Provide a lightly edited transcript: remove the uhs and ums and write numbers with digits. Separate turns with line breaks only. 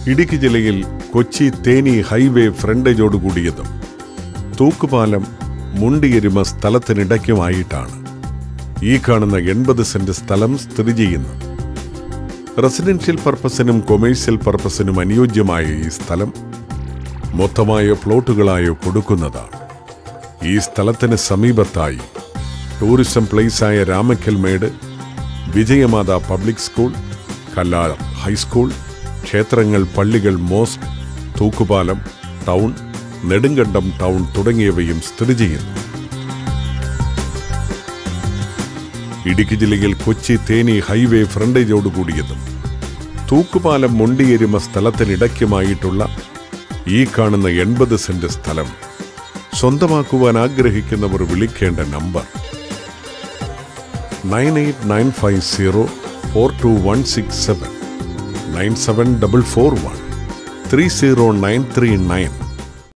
ഇടുക്കി ജില്ലയിൽ കൊച്ചി തേനി ഹൈവേ ഫ്രണ്ടേജോടുകൂടിയതും തൂക്കുപാലം മുണ്ടിയെരുമ സ്ഥലത്തിനിടയ്ക്കുമായിട്ടാണ് ഈ കാണുന്ന 80 സെന്റ് സ്ഥലം സ്ഥിതി ചെയ്യുന്നത്. റെസിഡൻഷ്യൽ പർപ്പസിനും കൊമേഴ്സ്യൽ പർപ്പസിനും അനുയോജ്യമായ ഈ സ്ഥലം മൊത്തമായോ പ്ലോട്ടുകളായോ കൊടുക്കുന്നതാണ്. ഈ സ്ഥലത്തിന് സമീപത്തായി ടൂറിസം പ്ലേസായ Ramakkalmedu, Vijayamatha public school, Kallar high school, ക്ഷേത്രങ്ങൾ, പള്ളികൾ, മോസ്ക്, തൂക്കുപാലം ടൗൺ, നെടുങ്കണ്ടം ടൗൺ തുടങ്ങിയവയും സ്ഥിതി ചെയ്യുന്നു. ഇടുക്കി ജില്ലയിൽ കൊച്ചി തേനി ഹൈവേ ഫ്രണ്ടേജോടുകൂടിയതും തൂക്കുപാലം മുണ്ടിയെരുമ സ്ഥലത്തിനിടയ്ക്കുമായിട്ടുള്ള ഈ കാണുന്ന 80 സെന്റ് സ്ഥലം സ്വന്തമാക്കുവാൻ ആഗ്രഹിക്കുന്നവർ വിളിക്കേണ്ട നമ്പർ 9895042167 97441 30939.